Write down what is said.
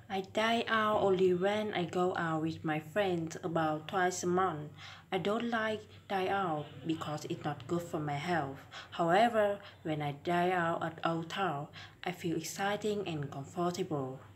I dine out only when I go out with my friends about twice a month. I don't like dine out because it's not good for my health. However, when I dine out at Old Town, I feel exciting and comfortable.